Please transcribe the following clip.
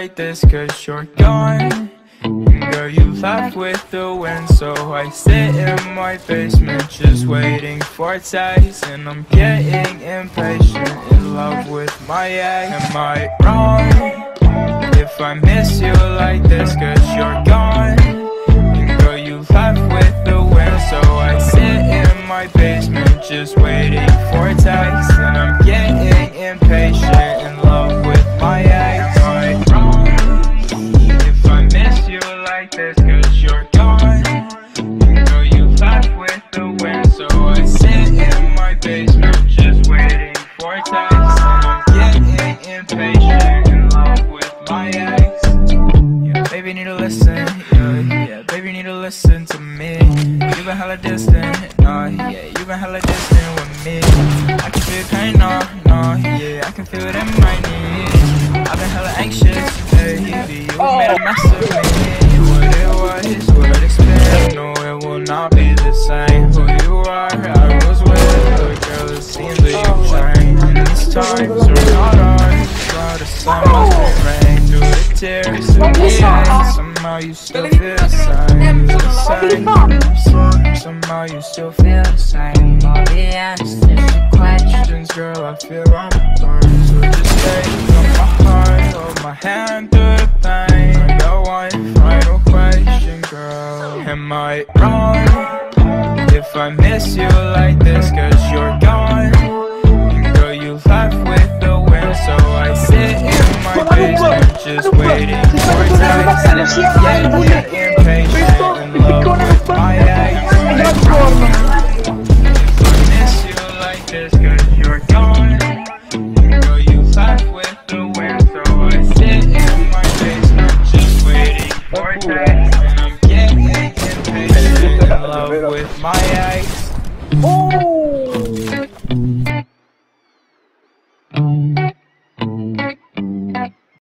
like this cause you're gone. And girl, you left with the wind, so I sit in my basement just waiting for text. And I'm getting impatient, in love with my ex. Am I wrong if I miss you like this cause you're gone? And girl, you left with the wind, so I sit in my basement just waiting for text. And I'm getting impatient, in love with my ex. Am I wrong if I miss you like this cause you're gone? And girl, you left with the wind, so I sit in my basement just waiting for text. And I'm getting impatient, in love with my ex. Yeah, baby need to listen, yeah, baby need to listen to me. You been hella distant, nah, yeah, you been hella distant with me. I can feel pain, nah, yeah, I can feel it in my knees. I've been hella anxious, baby, you made a mess of me. What it was, what I'd expect, no, it will not be the same. Who you are, I was with, but girl, it seems that you've changed. And these times are not ours, but the sun must be rain through the tears of the end. Somehow you still feel the same, somehow you still feel the same. All the answers to questions, girl, I feel I'm burned. So just take on my heart, hold my hand through the pain. I got one final question, girl. Am I wrong if I miss you like this cause you're gone? And girl, you left with the wind, so I sit in my basement just waiting for text. And I'm getting impatient, in love with my ex. If I miss you like this cause you're gone, and girl, you left with the wind, so I sit in my basement just waiting for text. And I'm getting impatient, in love with my ex.